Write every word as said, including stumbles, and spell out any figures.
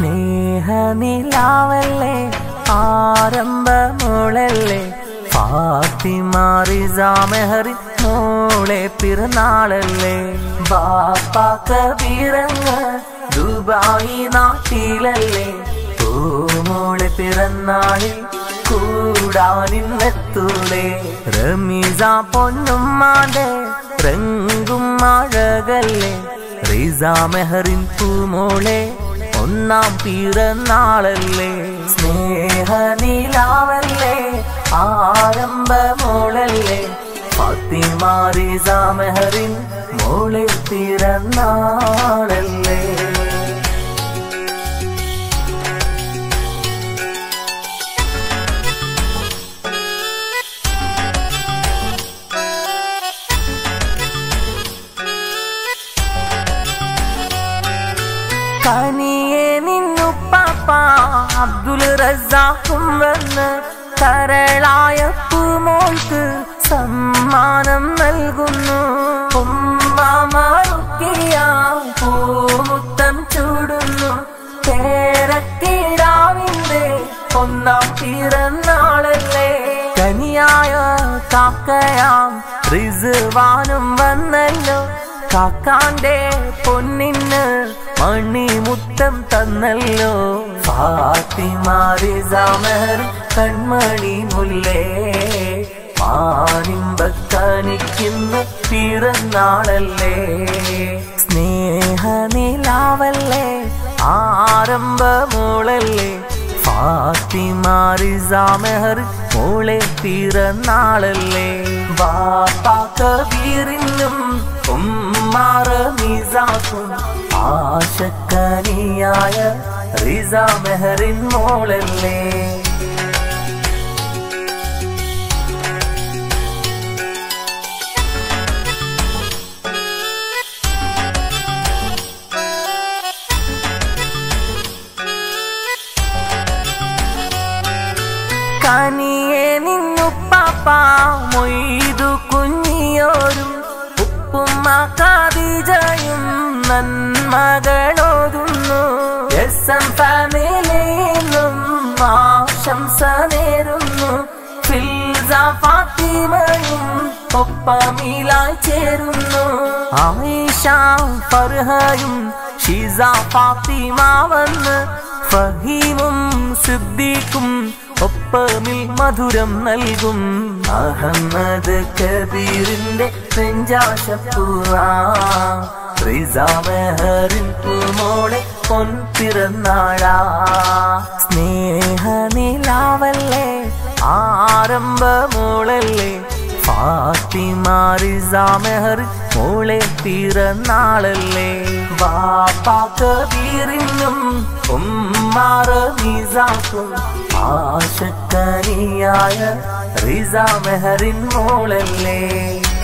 സ്നേഹനിലാവല്ലേ ആരംഭമോളല്ലേ ഫാത്തിമ റിസ മെഹറിൻ മോളെ പിറന്നാളല്ലേ ബാപ്പ കബീറങ്ങ് ദുബായി നാട്ടിലല്ലേ ഓ മോളെ പിറന്നാളിൽ കൂടാനിന്നെത്തൂലേ റമീസ പൊന്നുമ്മാന്റെ റങ്കും അഴകല്ലേ റിസ മെഹറിൻ പൂമോളെ ഒന്നാം പിറന്നാളല്ലേ സ്നേഹനിലാവല്ലേ ആരംഭമോളല്ലേ ഫാത്തിമ റിസ മെഹറിൻ മോളെ പിറന്നാളല്ലേ കനിയെ നിന്നുപ്പാപ്പ അബ്ദുൽ റസാഖും വന്ന് കരളായ പൂമോൾക്ക് സമ്മാനം നൽകുന്നു ഉമ്മാമാറുക്കിയ പൂമുത്തം ചൂടുന്നു പേരക്കിടാവിന്റെ ഒന്നാം പിറന്നാളല്ലേ കനിയായ കാക്കയാം റിസ്വാനും വന്നല്ലോ കാക്കാന്റെ പൊന്നിന് മണിമുത്തം തന്നല്ലോ ഫാത്തിമ റിസ മെഹറിൻ കൺമണി മുല്ലേ മാനിമ്പക്കനിക്കുന്ന പിറന്നാളല്ലേ സ്നേഹനിലാവല്ലേ ആരംഭമോളല്ലേ ഫാത്തിമ റിസ മെഹറിൻ മോളെ പിറന്നാളല്ലേ ബാപ്പ കബീറിനും ഉമ്മ റമീസാക്കും ആശക്കനിയായ റിസ മെഹറിൻ മോളല്ലേ കനിയെ നിന്നുപ്പാപ്പ മൊയ്തു കുഞ്ഞിയോരും ഉപ്പുമ്മ ഖദീജയും നന്മകളോതുന്നു എസ് എം ഫാമിലിയിലും ആശംസ നേരുന്നു ഫിൽസ ഫാത്തിമയും ഒപ്പമിലായി ചേരുന്നു ആയിഷ ഫർഹയും ഷിസ ഫാത്തിമ വന്ന് ഫഹീമും സിദ്ദീഖും ഒപ്പമിൽ മധുരം നൽകും അഹമ്മദ് കബീറിന്റെ നെഞ്ചാശപ്പൂവ റിസ മെഹറിൻ പൂമോളെ പൊൻപിറന്നാളാ സ്നേഹനിലാവല്ലേ ആരംഭമോളല്ലേ ഫാത്തിമ റിസ മെഹറിൻ മോളെ പിറന്നാളല്ലേ ബാപ്പ കബീറിനും ഉമ്മ റമീസാക്കും ആശക്കനിയായ റിസ മെഹറിൻ മോളല്ലേ